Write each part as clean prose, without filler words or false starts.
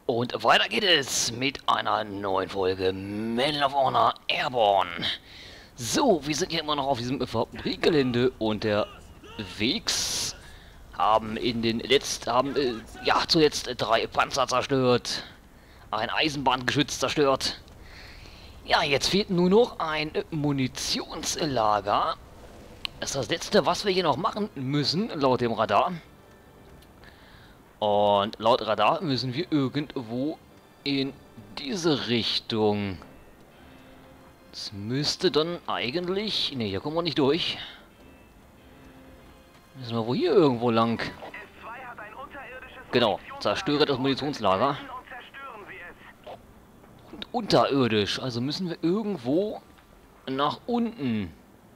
Und weiter geht es mit einer neuen Folge Medal of Honor Airborne. So, wir sind hier immer noch auf diesem Fabrikgelände unterwegs. Haben zuletzt 3 Panzer zerstört, ein Eisenbahngeschütz zerstört. Ja, jetzt fehlt nur noch ein Munitionslager. Das ist das letzte, was wir hier noch machen müssen, laut dem Radar. Und laut Radar müssen wir irgendwo in diese Richtung. Das müsste dann eigentlich... Ne, hier kommen wir nicht durch. Müssen wir wohl hier irgendwo lang. Genau, zerstöre das Munitionslager. Und unterirdisch, also müssen wir irgendwo nach unten.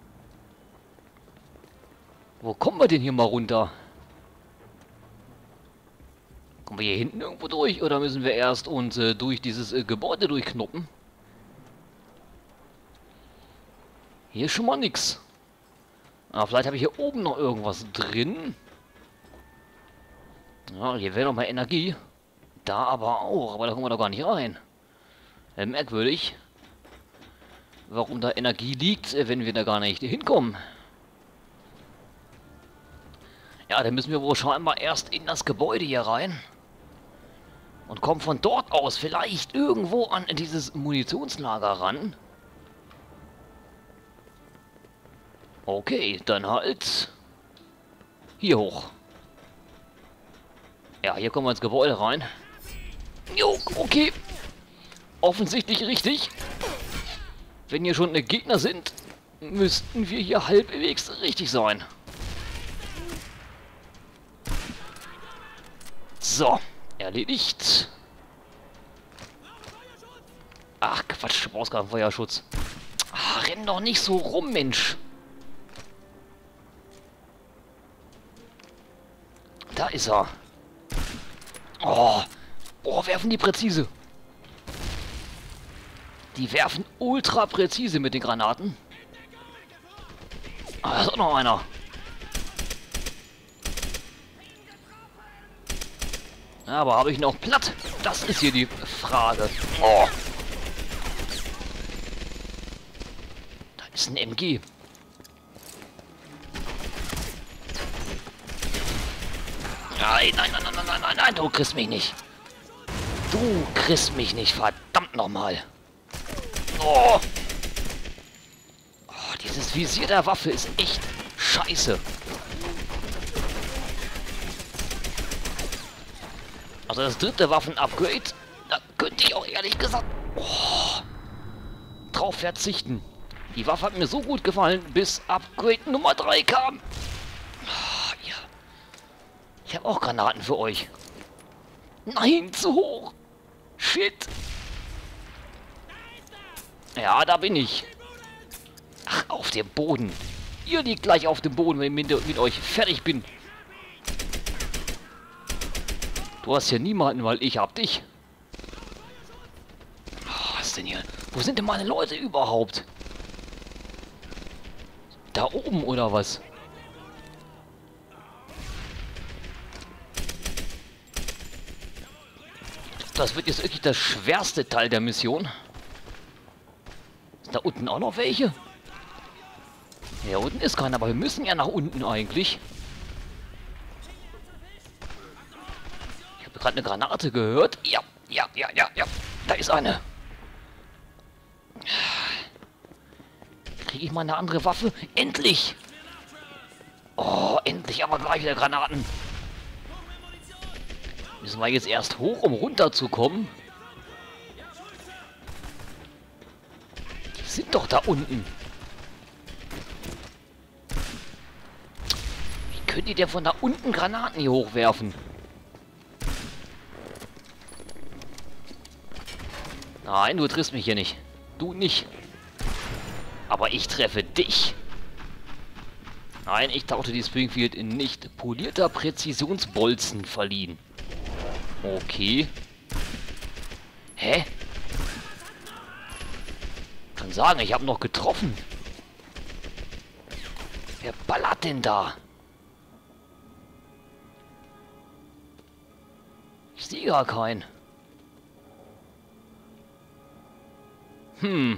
Wo kommen wir denn hier mal runter? Kommen wir hier hinten irgendwo durch oder müssen wir erst uns durch dieses Gebäude durchknoppen? Hier ist schon mal nix. Aber vielleicht habe ich hier oben noch irgendwas drin. Ja, hier wäre noch mal Energie. Da aber auch, aber da kommen wir doch gar nicht rein. Merkwürdig. Warum da Energie liegt, wenn wir da gar nicht hinkommen. Ja, dann müssen wir wohl scheinbar erst in das Gebäude hier rein. Und kommen von dort aus vielleicht irgendwo an dieses Munitionslager ran. Okay, dann halt hier hoch. Ja, hier kommen wir ins Gebäude rein. Jo, okay. Offensichtlich richtig. Wenn hier schon Gegner sind, müssten wir hier halbwegs richtig sein. So, erledigt. Ach, Quatsch, du brauchst gar keinen Feuerschutz. Ach, renn doch nicht so rum, Mensch. Da ist er. Oh, werfen die präzise. Die werfen ultra präzise mit den Granaten. Ah, da ist auch noch einer. Aber habe ich noch platt? Das ist hier die Frage. Oh. Da ist ein MG. Nein, du kriegst mich nicht. Du kriegst mich nicht, verdammt nochmal. Oh. Oh, dieses Visier der Waffe ist echt scheiße. Also das dritte Waffen-Upgrade, da könnte ich auch ehrlich gesagt drauf verzichten. Die Waffe hat mir so gut gefallen, bis Upgrade Nummer 3 kam. Oh, ja. Ich habe auch Granaten für euch. Nein, zu hoch. Shit. Ja, da bin ich. Ach, auf dem Boden. Ihr liegt gleich auf dem Boden, wenn ich mit euch fertig bin. Du hast hier niemanden, weil ich hab dich. Oh, was ist denn hier? Wo sind denn meine Leute überhaupt? Da oben oder was? Das wird jetzt wirklich das schwerste Teil der Mission. Ist da unten auch noch welche? Ja, unten ist keiner, aber wir müssen ja nach unten eigentlich. Ich habe gerade eine Granate gehört. Ja. Da ist eine. Kriege ich mal eine andere Waffe? Endlich! Oh, endlich aber gleich wieder Granaten. Müssen wir jetzt erst hoch, um runterzukommen? Die sind doch da unten. Wie können die denn von da unten Granaten hier hochwerfen? Nein, du triffst mich hier nicht. Du nicht. Aber ich treffe dich. Nein, ich tauchte die Springfield in nicht polierter Präzisionsbolzen verliehen. Okay. Hä? Kann sagen, ich habe noch getroffen. Wer ballert denn da? Ich sehe gar keinen. Wie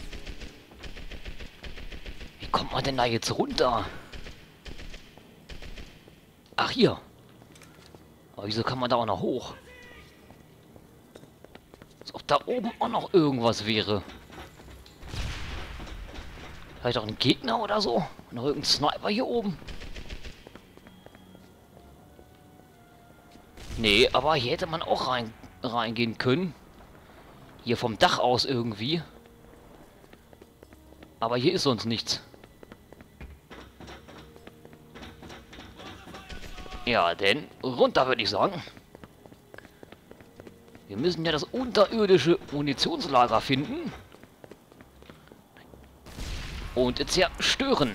kommt man denn da jetzt runter? Ach, hier. Aber wieso kann man da auch noch hoch? Als ob da oben auch noch irgendwas wäre. Vielleicht auch ein Gegner oder so? Noch irgendein Sniper hier oben? Nee, aber hier hätte man auch reingehen können. Hier vom Dach aus irgendwie. Aber hier ist sonst nichts. Ja, denn runter würde ich sagen. Wir müssen ja das unterirdische Munitionslager finden. Und zerstören.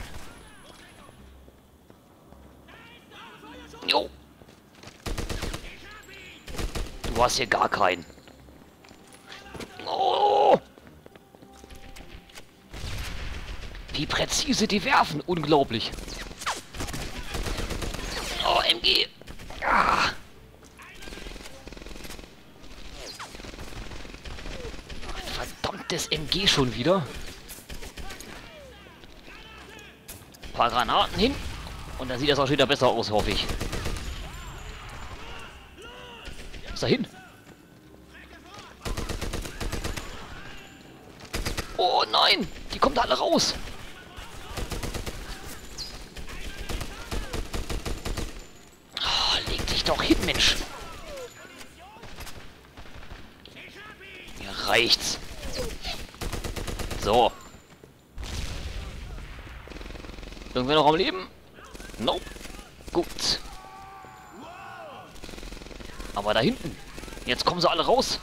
Jo. Du hast hier gar keinen. Oh. Wie präzise die werfen. Unglaublich. Oh, MG. Ah. Ein verdammtes MG schon wieder. Ein paar Granaten hin. Und dann sieht das auch wieder besser aus, hoffe ich. Was da hin? Oh nein! Die kommen da alle raus! Oh, leg dich doch hin, Mensch! Mir reicht's. So. Irgendwer noch am Leben? Nope. Gut. Aber da hinten. Jetzt kommen sie alle raus.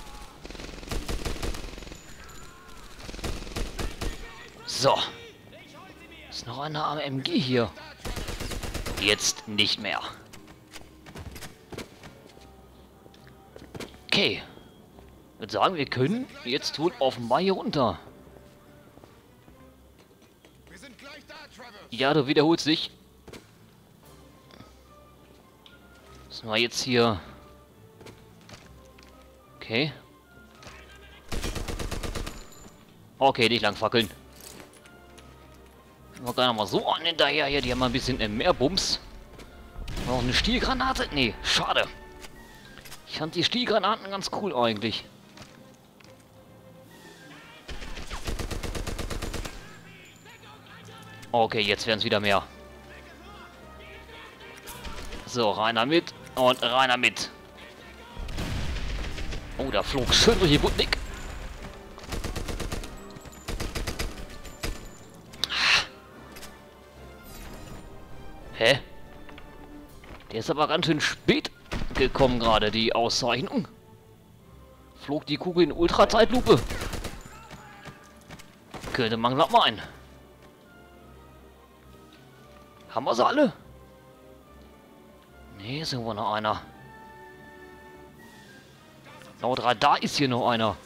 So. Ist noch einer am MG hier. Jetzt nicht mehr. Okay. Ich würde sagen, wir können jetzt wohl offenbar hier runter. Ja, du wiederholst dich. Müssen wir jetzt hier... Okay. Okay, nicht lang fackeln. Wir gehen noch mal so an hinterher hier. Die haben mal ein bisschen mehr Bums. Noch eine Stielgranate? Nee, schade. Ich fand die Stielgranaten ganz cool eigentlich. Okay, jetzt werden es wieder mehr. So, rein damit und rein damit. Oh, da flog schön durch die Butnik. Hä? Der ist aber ganz schön spät gekommen gerade, die Auszeichnung. Flog die Kugel in Ultrazeitlupe. Könnte man glatt meinen. Haben wir sie alle? Nee, ist irgendwo noch einer. Laut Radar ist hier noch einer.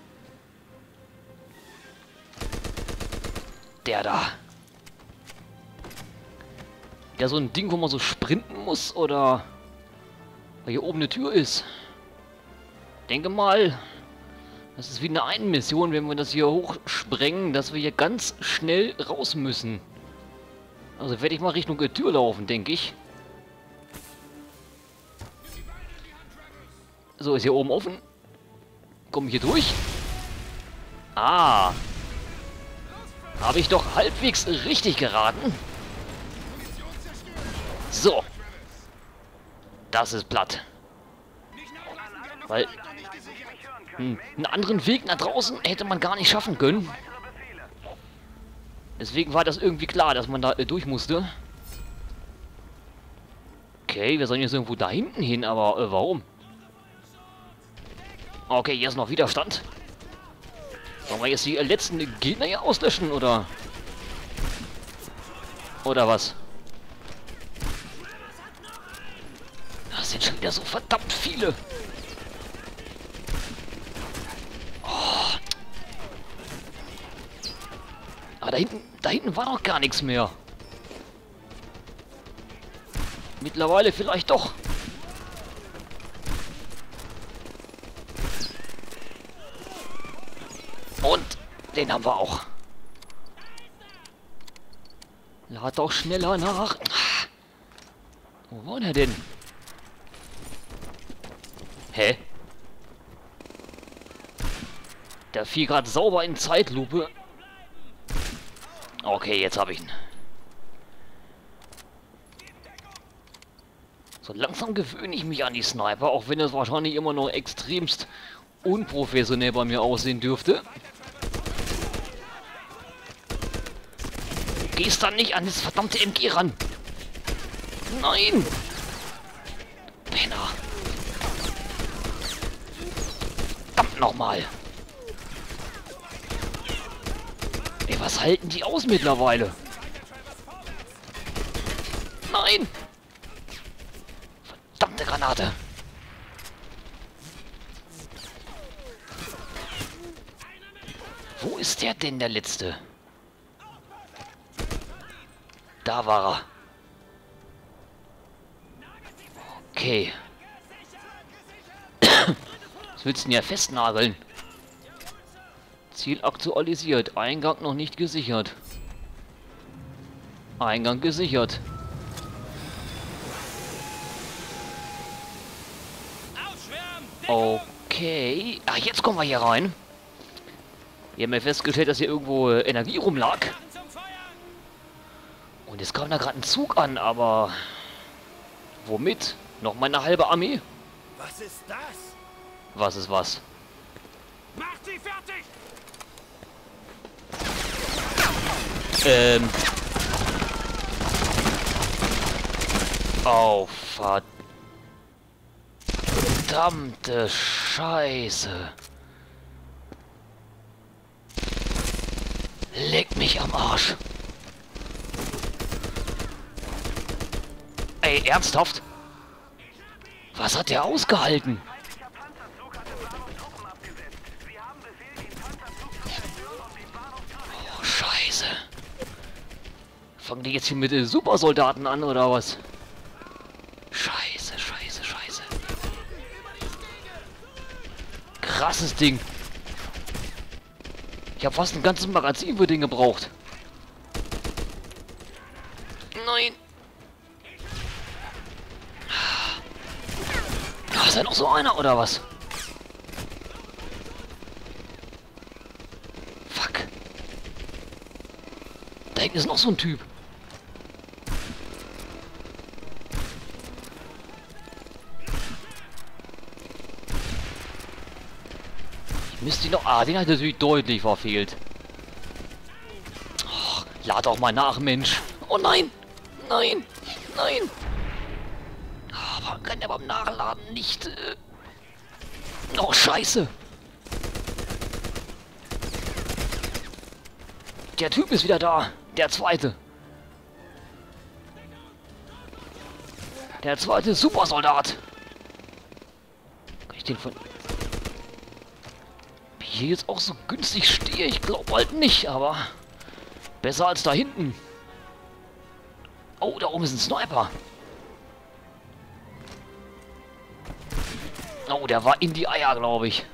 Der da. Ja, so ein Ding, wo man so sprinten muss, oder... Weil hier oben eine Tür ist. Denke mal, das ist wie eine Mission, wenn wir das hier hochsprengen, dass wir hier ganz schnell raus müssen. Also werde ich mal Richtung Tür laufen, denke ich. So, ist hier oben offen. Komme ich hier durch? Ah. Habe ich doch halbwegs richtig geraten. So. Das ist platt. Weil einen anderen Weg nach draußen hätte man gar nicht schaffen können. Deswegen war das irgendwie klar, dass man da durch musste. Okay, wir sollen jetzt irgendwo da hinten hin, aber warum? Okay, hier ist noch Widerstand. Sollen wir jetzt die letzten Gegner hier auslöschen, oder? Oder was? Das sind schon wieder so verdammt viele. Oh. Aber da hinten war doch gar nichts mehr. Mittlerweile vielleicht doch. Und Den haben wir auch. Lad doch schneller nach. Wo war der denn? Hä? Der fiel gerade sauber in Zeitlupe. Okay, jetzt habe ich ihn. So langsam gewöhne ich mich an die Sniper, auch wenn es wahrscheinlich immer noch extremst unprofessionell bei mir aussehen dürfte. Du gehst dann nicht an das verdammte MG ran. Nein! Penner. Verdammt nochmal. Ey, was halten die aus mittlerweile? Nein! Verdammte Granate. Wo ist der denn, der Letzte? Da war er. Okay. Was willst du denn ja festnageln? Ziel aktualisiert. Eingang noch nicht gesichert. Eingang gesichert. Okay. Ach, jetzt kommen wir hier rein. Wir haben ja festgestellt, dass hier irgendwo Energie rumlag. Und jetzt kam da gerade ein Zug an, aber... Womit? Noch meine halbe Armee? Was ist das? Was ist was? Mach sie fertig! Oh, verdammte Scheiße. Leck mich am Arsch. Ey, ernsthaft? Was hat der ausgehalten? Oh, Scheiße. Fangen die jetzt hier mit Supersoldaten an, oder was? Scheiße, scheiße, scheiße. Krasses Ding. Ich habe fast ein ganzes Magazin für den gebraucht. Nein. Da ist ja noch so einer, oder was? Fuck. Da hinten ist noch so ein Typ. Ich müsste ihn noch... Ah, den hat natürlich deutlich verfehlt. Oh, lad doch mal nach, Mensch. Oh nein! Nein! Nein! Aber kann er beim Nachladen nicht... Oh, Scheiße! Der Typ ist wieder da. Der zweite. Der zweite Supersoldat. Kann ich den von... Wie ich hier jetzt auch so günstig stehe? Ich glaube halt nicht, aber... Besser als da hinten. Oh, da oben ist ein Sniper. Oh, der war in die Eier, glaube ich.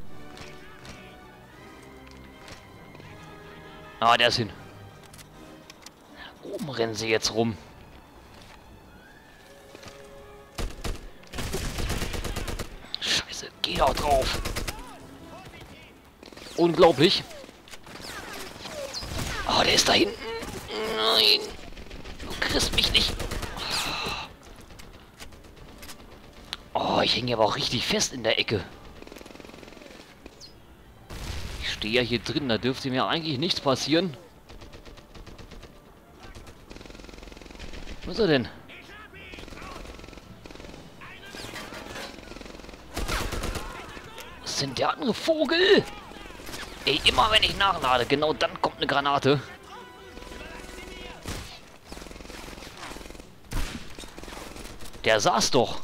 Ah, der ist hin. Oben rennen sie jetzt rum. Scheiße, geh doch drauf. Unglaublich. Oh, der ist da hinten. Nein. Du kriegst mich nicht. Oh, ich hänge aber auch richtig fest in der Ecke. Ich stehe ja hier drin, da dürfte mir eigentlich nichts passieren. Wo ist er denn? Was ist denn der andere Vogel? Ey, immer wenn ich nachlade, genau dann kommt eine Granate. Der saß doch.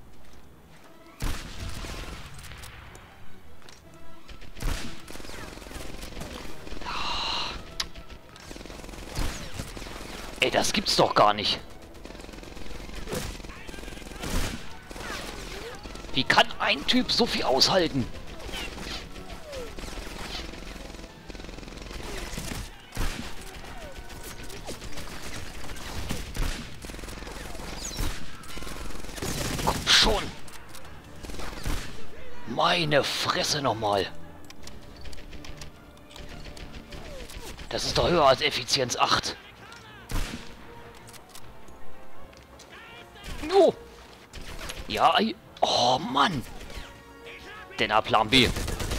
Ey, das gibt's doch gar nicht. Wie kann ein Typ so viel aushalten? Meine Fresse nochmal. Das ist doch höher als Effizienz 8. Oh. Ja, oh Mann. Denn Plan B.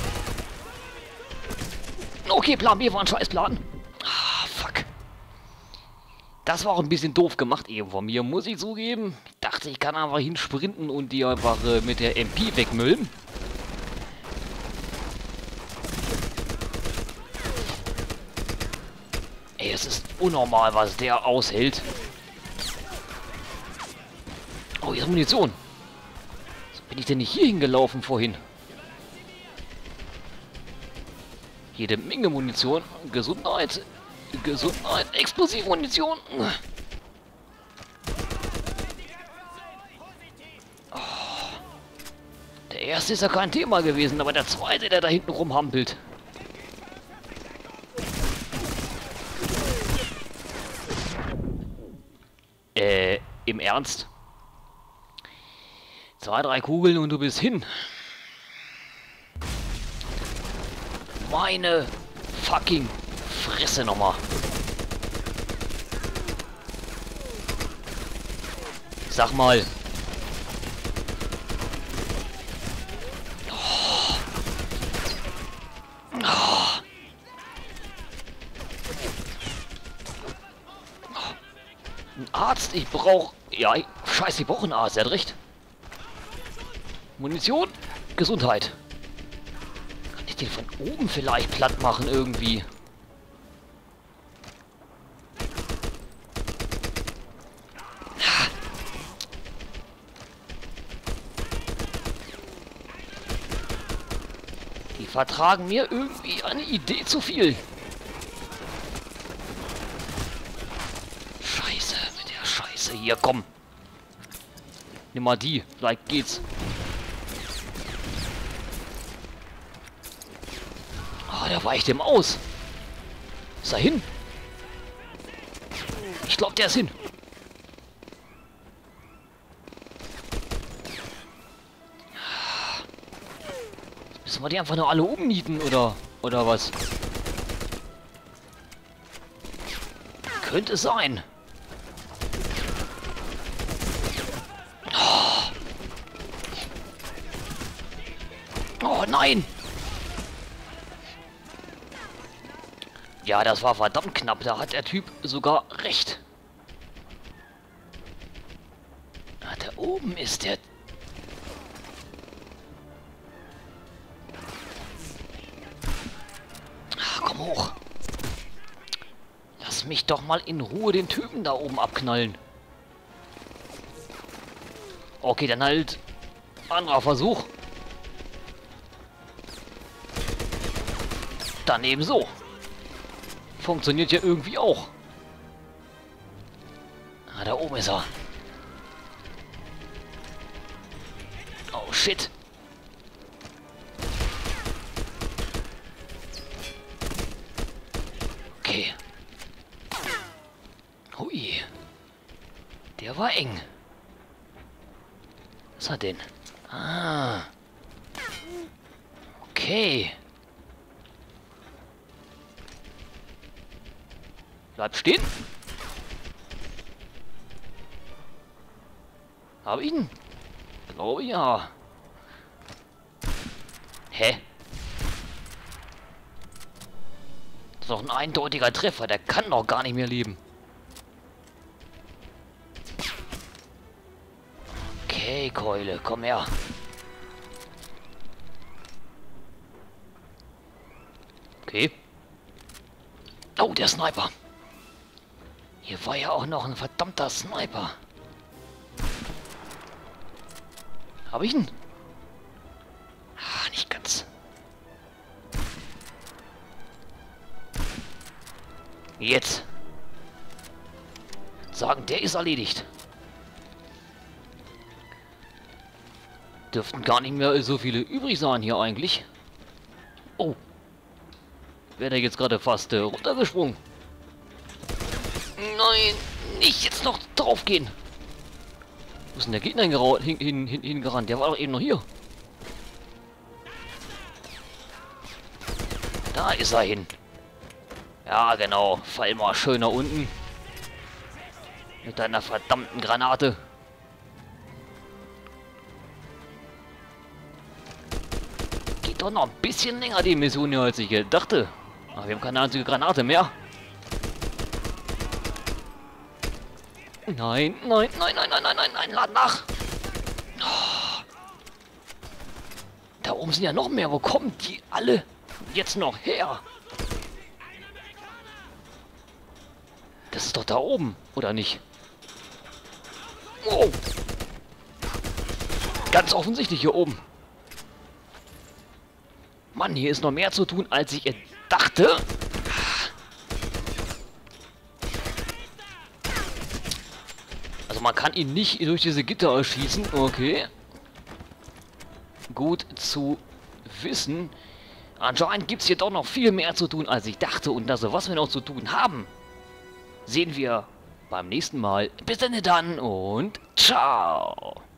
Okay, Plan B war ein Scheißplan. Ah, fuck. Das war auch ein bisschen doof gemacht eben von mir, muss ich zugeben. Ich dachte, ich kann einfach hinsprinten und die einfach mit der MP wegmüllen. Ey, es ist unnormal, was der aushält. Oh, hier ist Munition. Was bin ich denn nicht hier hingelaufen vorhin? Jede Menge Munition. Gesundheit. Gesundheit. Explosive Munition. Oh. Der erste ist ja kein Thema gewesen, aber der zweite, der da hinten rumhampelt. Im Ernst? 2, 3 Kugeln und du bist hin. Meine fucking Fresse nochmal. Sag mal. Oh. Oh. Ein Arzt, ich brauche... Ja, scheiße, ich brauche einen Arzt, er hat recht. Munition, Gesundheit. Kann ich den von oben vielleicht platt machen irgendwie? Die vertragen mir irgendwie eine Idee zu viel. Scheiße, mit der Scheiße hier, komm. Nimm mal die, vielleicht geht's. Der weicht dem aus. Ist er hin? Ich glaube, der ist hin. Müssen wir die einfach nur alle umnieten, oder was? Könnte es sein. Oh nein! Ja, das war verdammt knapp. Da hat der Typ sogar recht. Ah, da oben ist der... Ach, komm hoch. Lass mich doch mal in Ruhe den Typen da oben abknallen. Okay, dann halt... Anderer Versuch. Dann eben so. Funktioniert ja irgendwie auch. Ah, da oben ist er. Oh, shit. Okay. Hui. Der war eng. Was hat denn? Ah. Okay. Bleib stehen. Hab ich ihn? Glaube ja. Hä? Das ist doch ein eindeutiger Treffer. Der kann doch gar nicht mehr leben. Okay, Keule, komm her. Okay. Oh, der Sniper. Hier war ja auch noch ein verdammter Sniper. Hab ich ihn? Ah, nicht ganz. Jetzt. Sagen, der ist erledigt. Dürften gar nicht mehr so viele übrig sein hier eigentlich. Oh. Wäre der jetzt gerade fast runtergesprungen. Nein, nicht jetzt noch drauf gehen. Wo ist denn der Gegner hingerannt? Der war doch eben noch hier. Da ist er hin. Ja, genau. Fall mal schön nach unten. Mit deiner verdammten Granate. Geht doch noch ein bisschen länger die Mission hier, als ich dachte. Ach, wir haben keine einzige Granate mehr. Nein, nein, nein, nein, nein, nein, nein, nein, lad nach. Oh. Da oben sind ja noch mehr. Wo kommen die alle jetzt noch her? Das ist doch da oben, oder nicht? Oh. Ganz offensichtlich hier oben. Mann, hier ist noch mehr zu tun, als ich dachte. Also man kann ihn nicht durch diese Gitter erschießen. Okay. Gut zu wissen. Anscheinend gibt es hier doch noch viel mehr zu tun, als ich dachte. Und das, was wir noch zu tun haben, sehen wir beim nächsten Mal. Bis dann und ciao.